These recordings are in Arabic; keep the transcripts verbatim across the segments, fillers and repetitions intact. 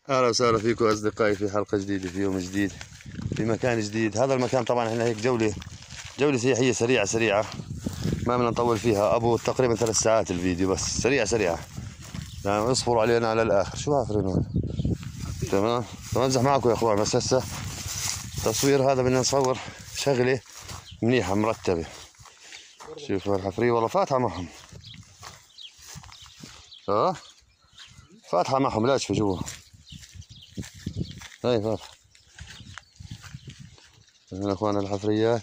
اهلا وسهلا فيكم اصدقائي في حلقه جديده في يوم جديد في مكان جديد. هذا المكان طبعا احنا هيك جوله جوله سياحيه سريعه سريعه ما بدنا نطول فيها. ابو تقريبا ثلاث ساعات الفيديو بس سريعه سريعه يعني اصبروا علينا على الاخر. شو هافرين هون؟ تمام بمزح معكم يا اخوان بس هسه التصوير هذا بدنا نصور شغله منيحه مرتبه. شوفوا الحفريه والله فاتحه معهم. اه فاتحه معهم لا تشوفوا جوا هاي فاتحه. هنا اخوان الحفريات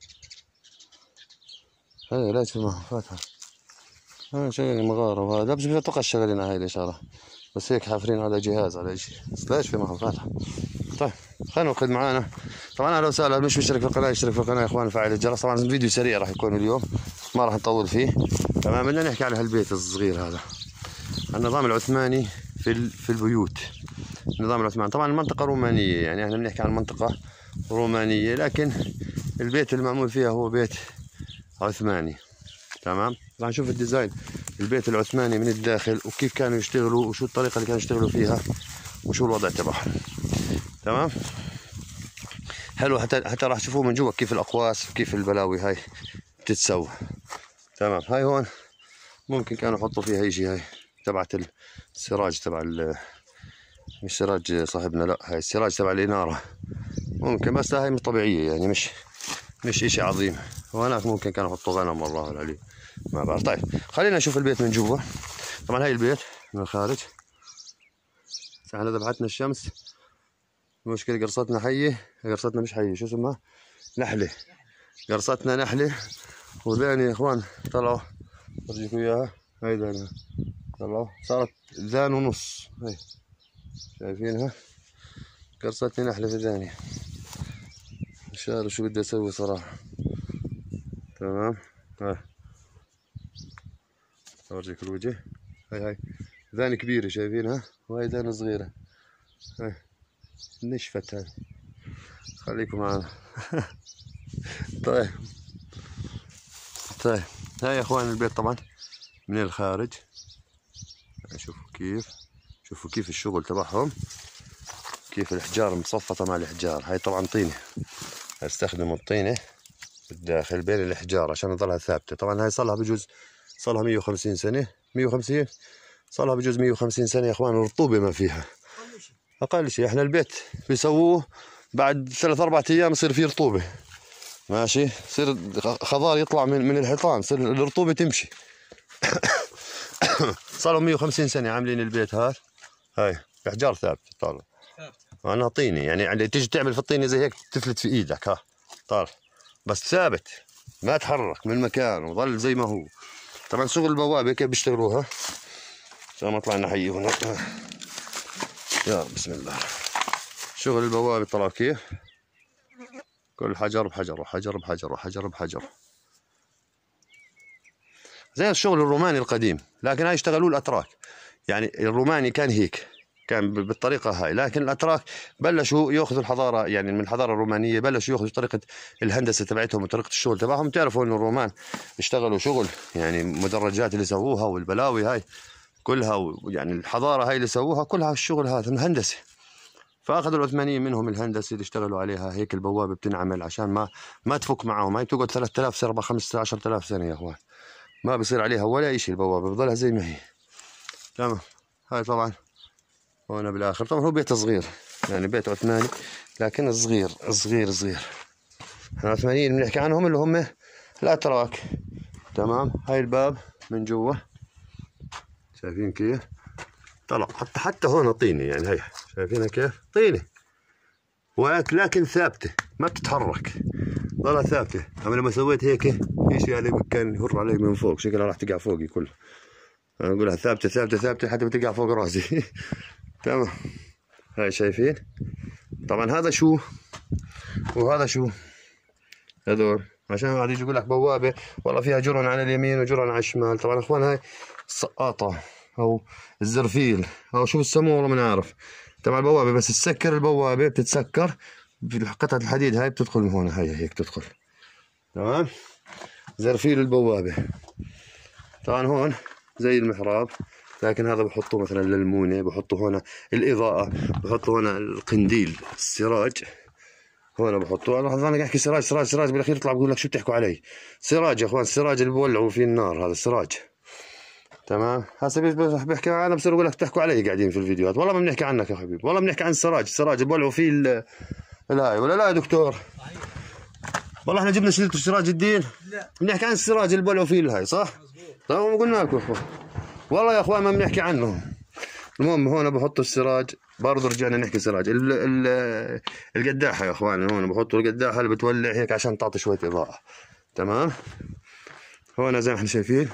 هاي لا تشوفوا معهم فاتحه. هاي شغالين مغاره وهذا بس اتوقع شغالين هاي الاشاره بس هيك حافرين على جهاز على شيء بس لا في معهم فاتحه. طيب خلينا ناخذ معانا طبعا اهلا وسهلا. مش مشترك في القناه يشترك في القناه يا اخوان وفعل الجرس. طبعا الفيديو سريع راح يكون اليوم ما راح نطول فيه. تمام بدنا نحكي على هالبيت الصغير هذا النظام العثماني في في البيوت. النظام العثماني طبعا المنطقه رومانيه يعني احنا بنحكي عن منطقه رومانيه لكن البيت المعمول فيها هو بيت عثماني. تمام راح نشوف الديزاين البيت العثماني من الداخل وكيف كانوا يشتغلوا وشو الطريقه اللي كانوا يشتغلوا فيها وشو الوضع تبعهم. تمام حلو حتى حتى راح تشوفوه من جوا كيف الاقواس كيف البلاوي هاي بتتسوى. تمام هاي هون ممكن كانوا يحطوا فيها شيء هاي تبعت السراج تبع مش سراج صاحبنا لا هاي السراج تبع الاناره ممكن بس هاي مش طبيعيه يعني مش مش اشي عظيم. وهناك ممكن كانوا يحطوا غنم والله العليم ما بعرف. طيب خلينا نشوف البيت من جوا. طبعا هاي البيت من الخارج احنا ذبحتنا الشمس المشكلة قرصتنا حية قرصتنا مش حية شو اسمها نحلة قرصتنا نحلة وذان يا اخوان طلعوا ارجيكم اياها هاي ذان طلعوا صارت ذان ونص هاي شايفينها قرصتني نحلة في ذاني مش عارف شو بدي اسوي صراحة. تمام هاي اورجيك الوجه هاي هاي ذان كبيرة شايفينها وهاي ذان صغيرة هاي نشفت هاي خليكم معنا. طيب طيب هاي يا اخوان البيت طبعا من الخارج شوفوا كيف شوفوا كيف الشغل تبعهم كيف الحجار مصفطة مع الحجار. هاي طبعا طينة استخدموا الطينة بالداخل بين الحجار عشان تظلها ثابتة. طبعا هاي صار لها بجوز صار لها مية وخمسين سنة مية وخمسين صار لها بجوز مية وخمسين سنة يا اخوان الرطوبة ما فيها اقل شيء. احنا البيت بيسووه بعد ثلاث اربع ايام يصير فيه رطوبه ماشي يصير خضار يطلع من من الحيطان يصير الرطوبه تمشي. صار لهم مية وخمسين سنه عاملين البيت هذا هاي احجار ثابته طالع انا طيني يعني يعني تيجي تعمل في الطينه زي هيك تفلت في ايدك ها طالع بس ثابت ما تحرك من مكانه وظل زي ما هو. طبعا شغل البوابه كيف بيشتغلوها عشان ما طلعنا حي هنا. يا بسم الله شغل البوابة طلع كيف كل حجر بحجر وحجر بحجر وحجر بحجر زي الشغل الروماني القديم لكن هاي اشتغلوه الأتراك. يعني الروماني كان هيك كان بالطريقة هاي لكن الأتراك بلشوا يأخذوا الحضارة يعني من الحضارة الرومانية بلشوا يأخذوا طريقة الهندسة تبعتهم وطريقة الشغل تبعهم. تعرفوا إنه الرومان اشتغلوا شغل يعني مدرجات اللي سووها والبلاوي هاي كلها يعني الحضارة هاي اللي سووها كلها الشغل هذا الهندسة. فاخذوا العثمانيين منهم الهندسه اللي اشتغلوا عليها. هيك البوابه بتنعمل عشان ما ما تفك معهم. هاي بتقعد ثلاثة آلاف سنه خمسة عشر آلاف سنه يا اخوان ما بصير عليها ولا شيء البوابه بتضلها زي ما هي. تمام هاي طبعا هون بالاخر طبعا هو بيت صغير يعني بيت عثماني لكن صغير صغير صغير. احنا العثمانيين بنحكي عنهم اللي هم الاتراك. تمام هاي الباب من جوا شايفين كيف طلع حتى حتى هون طينه يعني هي شايفينها كيف طينه ولكن ثابته ما بتتحرك ضلها ثابته. اما لما سويت هيك في شيء علي كان يهر علي من فوق شكلها راح تقع فوقي كلها. انا اقولها ثابته ثابته ثابته حتى بتقع فوق راسي. تمام هاي شايفين طبعا هذا شو وهذا شو هذول عشان واحد يجي يقول لك بوابه والله فيها جرن على اليمين وجرن على الشمال. طبعا اخوان هاي السقاطه او الزرفيل او شو بسموه والله ما نعرف تبع البوابه بس تسكر البوابه بتتسكر قطعه الحديد هاي بتدخل من هون هاي هيك تدخل. تمام زرفيل البوابه. طبعا هون زي المحراب لكن هذا بحطوه مثلا للمونة، بحطوا هنا الإضاءة، بحطوا هنا القنديل السراج، هنا بحطوه. انا قاعد احكي سراج سراج سراج بالاخير يطلع بقول لك شو بتحكوا علي؟ سراج يا اخوان، السراج اللي بولعوا فيه النار، هذا سراج. تمام. هسه بحكي انا بصير اقول لك بتحكوا علي قاعدين في الفيديوهات، والله ما بنحكي عنك يا حبيبي، والله بنحكي عن السراج، السراج اللي بولعوا فيه الهاي، ولا لا يا دكتور؟ والله احنا جبنا شريط سراج الدين؟ لا، بنحكي عن السراج اللي بولعوا فيه الهاي، صح؟ طيب قلنا لكم والله يا اخوان ما بنحكي عنهم. المهم هون بحطوا السراج، برضه رجعنا نحكي سراج، ال ال القداحه يا اخوان، هون بحطوا القداحه اللي بتولع هيك عشان تعطي شويه اضاءه. تمام. هون زي ما احنا شايفين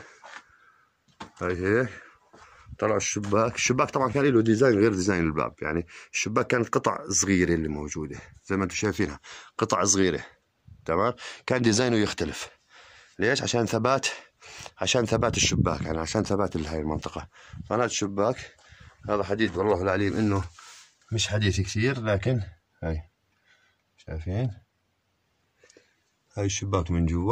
هاي هيك طلع الشباك، الشباك طبعا كان له ديزاين غير ديزاين الباب، يعني الشباك كانت قطع صغيره اللي موجوده زي ما انتم شايفينها، قطع صغيره. تمام. كان ديزاينه يختلف. ليش؟ عشان ثبات، عشان ثبات الشباك، يعني عشان ثبات هاي المنطقه. فانا الشباك هذا حديد والله العليم انه مش حديث كثير، لكن هاي شايفين هاي الشباك من جوا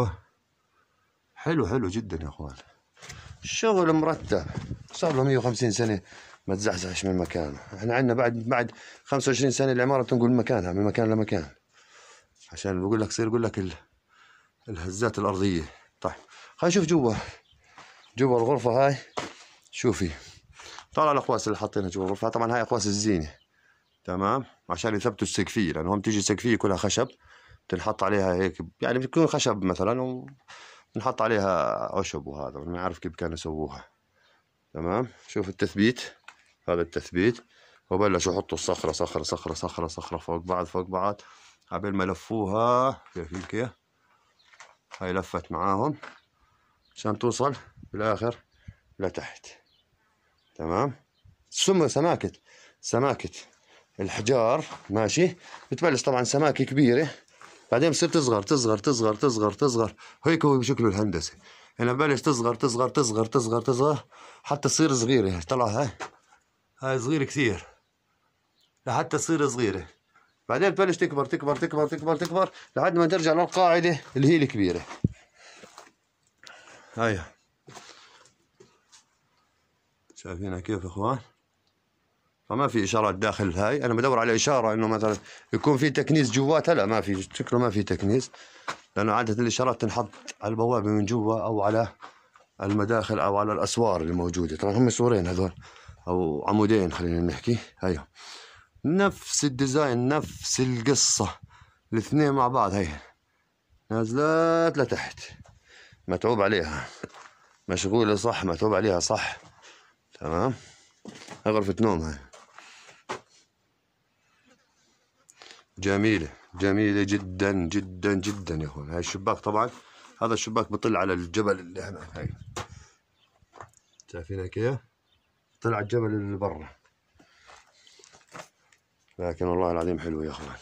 حلو حلو جدا يا اخوان، الشغل مرتب، صار له مية وخمسين سنه ما تزحزحش من مكانه. احنا عندنا بعد بعد خمسة وعشرين سنه العماره بتنقل من مكانها، من مكان لمكان، عشان بقول لك يصير يقول لك الهزات الارضيه. طيب خلينا نشوف جوا، جوا الغرفه هاي شوفي، طالع الاقواس اللي حاطينها جوا الغرفه، طبعا هاي اقواس الزينه. تمام. عشان يثبتوا السقفيه، لانه هم تيجي سقفيه كلها خشب تنحط عليها هيك، يعني بتكون خشب مثلا ونحط عليها عشب، وهذا ما اعرف كيف كانوا يسووها. تمام. شوف التثبيت، هذا التثبيت، وبلشوا يحطوا الصخره صخره صخره صخره صخره فوق بعض فوق بعض، قبل ما لفوها شايفين كيف هاي لفت معاهم عشان توصل بالاخر لتحت. تمام. ثم سماكه سماكه الحجار ماشي، بتبلش طبعا سماكه كبيره، بعدين بتصير تصغر تصغر تصغر تصغر تصغر، هيك هو بشكله الهندسي. هنا ببلش تصغر تصغر تصغر تصغر تصغر حتى تصير صغيره. طلع هاي هاي صغيره كثير لحتى تصير صغيره، بعدين بتبلش تكبر تكبر تكبر تكبر تكبر لحد ما ترجع للقاعده اللي هي الكبيره. هاي شايفينها كيف يا اخوان؟ فما في اشارات داخل هاي، انا بدور على اشاره انه مثلا يكون في تكنيس جواتها، لا ما في، شكله ما في تكنيس، لانه عاده الاشارات تنحط على البوابه من جوا او على المداخل او على الاسوار اللي موجوده. طبعا هم سورين هذول او عمودين خلينا نحكي. هاي نفس الديزاين نفس القصه، الاثنين مع بعض، هي نازلات لتحت، متعوب عليها، مشغوله صح، متعوب عليها صح. تمام. غرفه نوم هاي جميلة جميلة جدا جدا جدا يا اخوان. هاي الشباك طبعا، هذا الشباك بطل على الجبل اللي هناك، هاي شايفينها كيف؟ طلع على الجبل اللي برا، لكن والله العظيم حلو يا اخوان.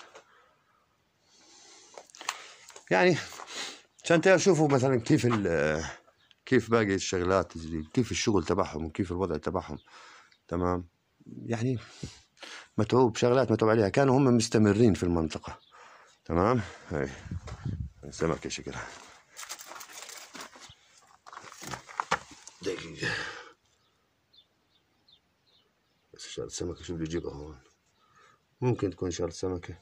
يعني عشان تشوفوا مثلا كيف كيف باقي الشغلات، كيف الشغل تبعهم وكيف الوضع تبعهم. تمام. يعني متعوب شغلات متعوب عليها، كانوا هم مستمرين في المنطقة. تمام. هاي سمكة شكلها دقيقة، بس شارة سمكة شو بده يجيبها هون؟ ممكن تكون شارة سمكة.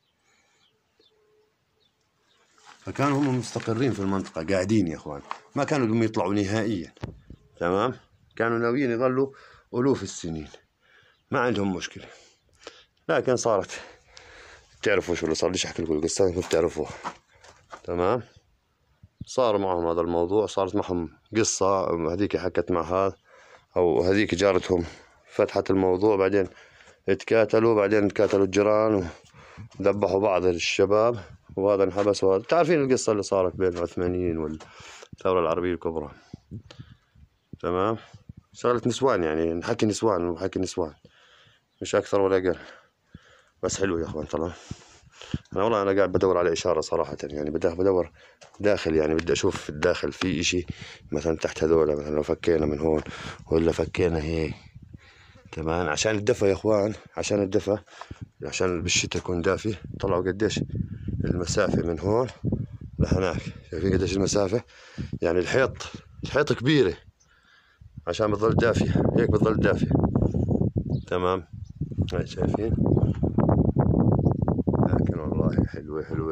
فكانوا هم مستقرين في المنطقة قاعدين يا اخوان، ما كانوا بدهم يطلعوا نهائيا. تمام. كانوا ناويين يظلوا ألوف السنين، ما عندهم مشكلة. لكن صارت، بتعرفوا شو اللي صار، ليش احكي لكم القصة كيف بتعرفوها. تمام. صار معهم هذا الموضوع، صارت معهم قصة، هذيك حكت مع هذا او هذيك جارتهم فتحت الموضوع، بعدين اتكاتلوا، بعدين اتكاتلوا الجيران وذبحوا بعض الشباب، وهذا انحبس، وهذا تعرفين القصة اللي صارت بين العثمانيين والثورة العربية الكبرى. تمام. شغلة نسوان، يعني نحكي نسوان وحكي نسوان، مش أكثر ولا أقل. بس حلو يا أخوان طبعا. أنا والله أنا قاعد بدور على إشارة صراحة، يعني بدي بدور داخل، يعني بدي أشوف في الداخل في إشي مثلا تحت هذولا، مثلا لو فكينا من هون ولا فكينا هيك. تمام. عشان الدفا يا إخوان، عشان الدفا، عشان بالشتاء يكون دافي. طلعوا قديش المسافة من هون لهناك، شايفين قديش المسافة؟ يعني الحيط الحيط كبيرة، عشان بتظل دافية، هيك بتظل دافية. تمام، هاي شايفين؟ لكن والله حلوة حلوة.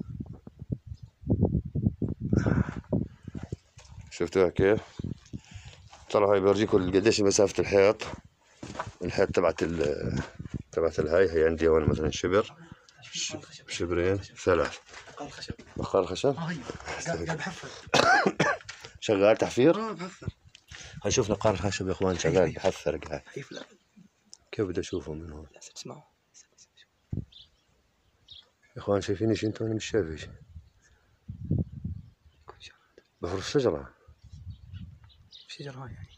شفتوها كيف؟ ترى هاي بورجيكم قديش مسافة الحيط. الحيط تبعت ال تبعت الهاي، هي عندي هون مثلا شبر، شبرين، ثلاث. بقال خشب. بقال خشب؟ اه قاعد بحفر. شغال تحفير؟ اه بحفر. هاي شوف نقار الخشب يا اخوان، شغال بحفر قاعد. كيف بدي اشوفه من هون؟ اسمعوا يا اخوان، شايفين شيء انتم؟ انا مش شايف شيء. بحر الشجرة. شجرة هاي يعني.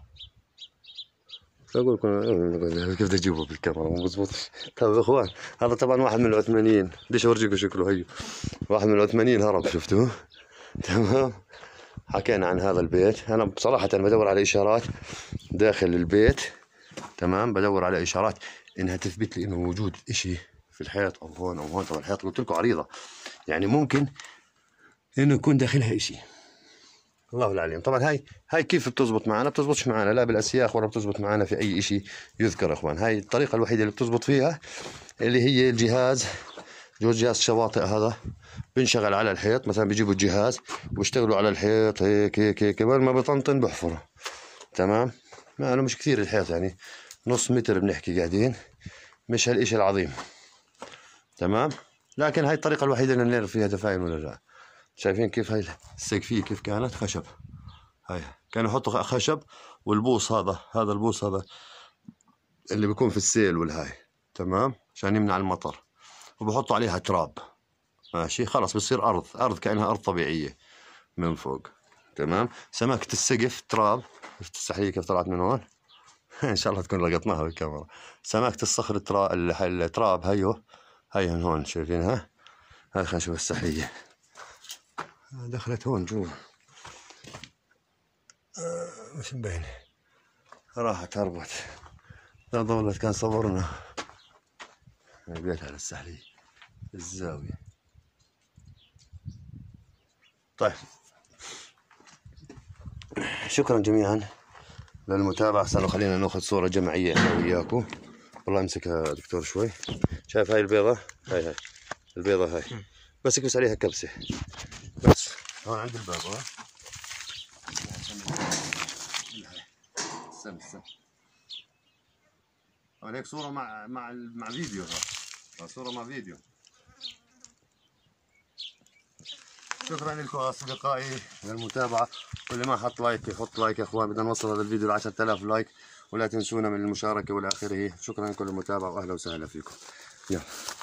اقول لكم كيف بدي اجيبه بالكاميرا مو بزبط. طيب يا اخوان، هذا طبعا واحد من العثمانيين، بديش اورجيكم شكله. هيو واحد من العثمانيين هرب، شفتوه؟ تمام. حكينا عن هذا البيت. انا بصراحة أنا بدور على اشارات داخل البيت. تمام، بدور على اشارات انها تثبت لي انه موجود اشي في الحيط او هون او هون. طبعا الحيط قلت لكم عريضة، يعني ممكن انه يكون داخلها اشي، الله العليم. طبعا هاي هاي كيف بتزبط معنا؟ بتزبطش معنا لا بالاسياخ ولا بتزبط معنا في اي اشي يذكر. اخوان، هاي الطريقة الوحيدة اللي بتزبط فيها، اللي هي الجهاز، جوز جهاز شواطئ هذا بنشغل على الحيط. مثلا بيجيبوا الجهاز وبيشتغلوا على الحيط هيك هيك هيك، كمان ما بطنطن بحفره. تمام، ما أنا مش كثير الحيط، يعني نص متر بنحكي قاعدين، مش هالإشي العظيم. تمام، لكن هاي الطريقة الوحيدة اللي نعرف فيها دفاين ولا لا. شايفين كيف هاي السقفية كيف كانت خشب؟ هاي كانوا يحطوا خشب، والبوص هذا هذا البوص هذا اللي بيكون في السيل والهاي. تمام، عشان يمنع المطر، وبحطوا عليها تراب. ماشي، خلاص بتصير أرض أرض كأنها أرض طبيعية من فوق. تمام، سماكة السقف تراب. شفت السحلية كيف طلعت من هون؟ إن شاء الله تكون لقطناها بالكاميرا. سماكة الصخر تراب، التراب هيو هي من هون، شايفينها؟ هاي خلينا نشوف السحلية دخلت هون جوا. آه مش مبين، راحت هربت. لا ضلت كان صبرنا. البيت على السحلية الزاوية. طيب، شكرا جميعا للمتابعة. استنوا خلينا ناخذ صورة جماعية احنا وياكم. والله امسكها دكتور شوي. شايف هاي البيضة؟ هاي هاي البيضة هاي، بس اكبس عليها كبسة بس. هون عندي البيضة. استنى استنى، هون هيك صورة مع مع مع فيديو. هاي صورة مع فيديو. شكرا لكم اصدقائي للمتابعة، واللي ما حط لايك يحط لايك يا اخوان. بدنا نوصل هذا الفيديو ل عشرة آلاف لايك، ولا تنسونا من المشاركة والى اخره. شكرا لكم للمتابعة واهلا وسهلا فيكم. يلا.